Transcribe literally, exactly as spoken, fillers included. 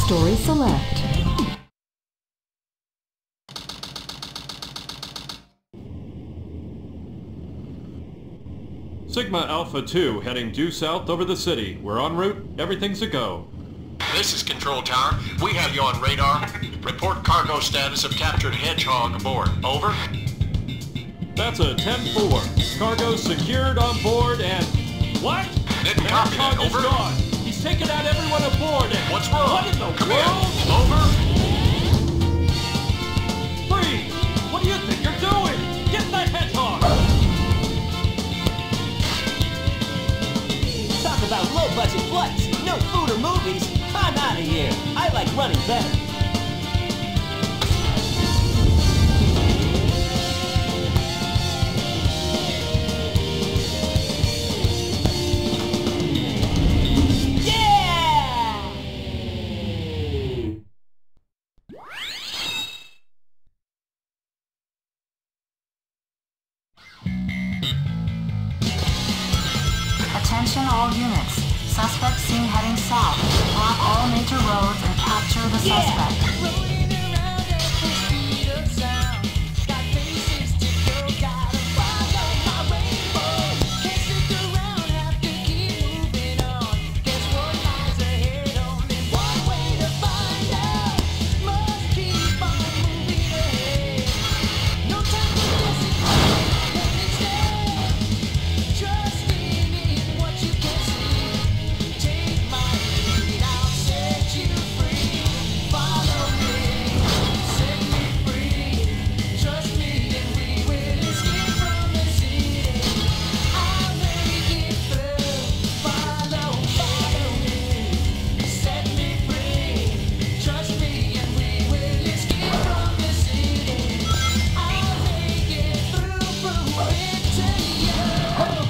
Story Select. Sigma Alpha two heading due south over the city. We're en route. Everything's a go. This is Control Tower. We have you on radar. Report cargo status of captured hedgehog aboard. Over. That's a ten four. Cargo secured on board and... What? Didn't The copy that. hedgehog is Over. gone. He's taken out everyone aboard and... What's wrong? What in the Come world? in. Over. Freeze! What do you think you're doing? Get the hedgehog! Talk about low-budget flights, no food or movies. I'm out of here. I like running better. Attention all units. Suspect seen heading south. Block all major roads and capture the suspect. Rolling around at the speed of sound. Got places to go, gotta follow my rainbow. Can't stick around, have to keep moving on. Guess what lies ahead? Only one way to find out. Must keep on moving ahead. No time to hesitate, and instead trusting in what you can see. Take my lead, I'll set you free. Follow me, set me free. Trust me and we will escape from the city. I'll make it through. Follow, follow me, set me free. Trust me and we will escape from the city. I'll make it through, prove it to you.